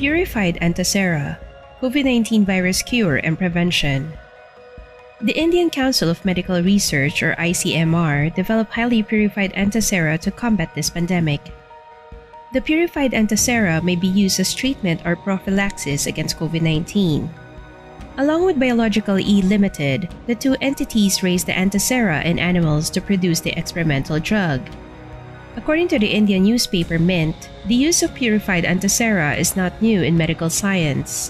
Purified Antisera, COVID-19 virus cure and prevention. The Indian Council of Medical Research, or ICMR, developed highly purified antisera to combat this pandemic. The purified antisera may be used as treatment or prophylaxis against COVID-19. Along with Biological E Limited, the two entities raised the antisera in animals to produce the experimental drug. According to the Indian newspaper Mint, the use of purified antisera is not new in medical science.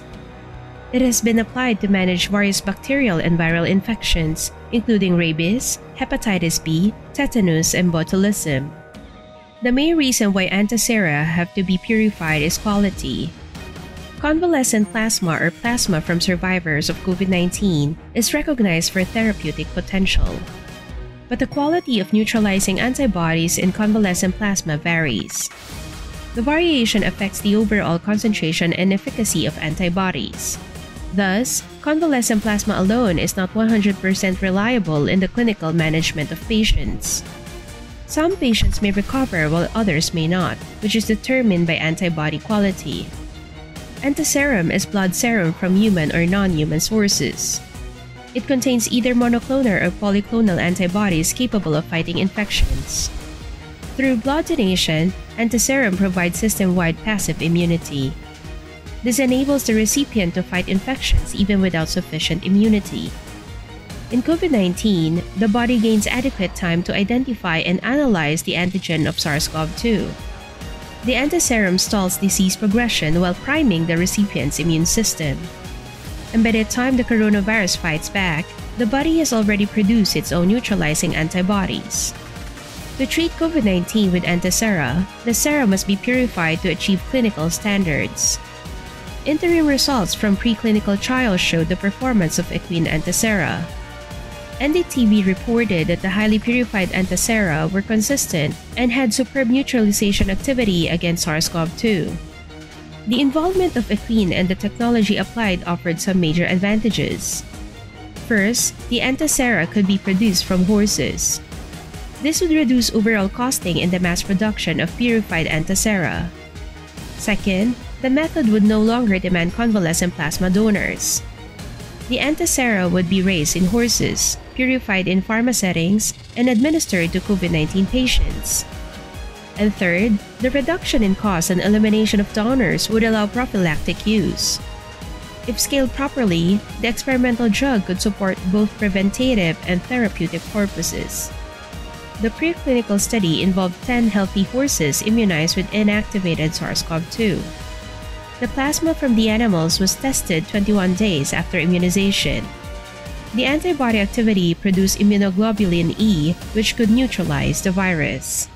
It has been applied to manage various bacterial and viral infections, including rabies, hepatitis B, tetanus, and botulism. The main reason why antisera have to be purified is quality. Convalescent plasma or plasma from survivors of COVID-19 is recognized for therapeutic potential. But the quality of neutralizing antibodies in convalescent plasma varies. The variation affects the overall concentration and efficacy of antibodies. Thus, convalescent plasma alone is not 100% reliable in the clinical management of patients. Some patients may recover while others may not, which is determined by antibody quality. Antiserum is blood serum from human or non-human sources. It contains either monoclonal or polyclonal antibodies capable of fighting infections. Through blood donation, antiserum provides system-wide passive immunity. This enables the recipient to fight infections even without sufficient immunity. In COVID-19, the body gains adequate time to identify and analyze the antigen of SARS-CoV-2. The antiserum stalls disease progression while priming the recipient's immune system. And by the time the coronavirus fights back, the body has already produced its own neutralizing antibodies. To treat COVID-19 with antisera, the serum must be purified to achieve clinical standards. Interim results from preclinical trials showed the performance of equine antisera. NDTV reported that the highly purified antisera were consistent and had superb neutralization activity against SARS-CoV-2. The involvement of equine and the technology applied offered some major advantages. First, the antisera could be produced from horses. This would reduce overall costing in the mass production of purified antisera. Second, the method would no longer demand convalescent plasma donors. The antisera would be raised in horses, purified in pharma settings, and administered to COVID-19 patients. And third, the reduction in cost and elimination of donors would allow prophylactic use. If scaled properly, the experimental drug could support both preventative and therapeutic purposes. The preclinical study involved 10 healthy horses immunized with inactivated SARS-CoV-2. The plasma from the animals was tested 21 days after immunization. The antibody activity produced immunoglobulin E, which could neutralize the virus.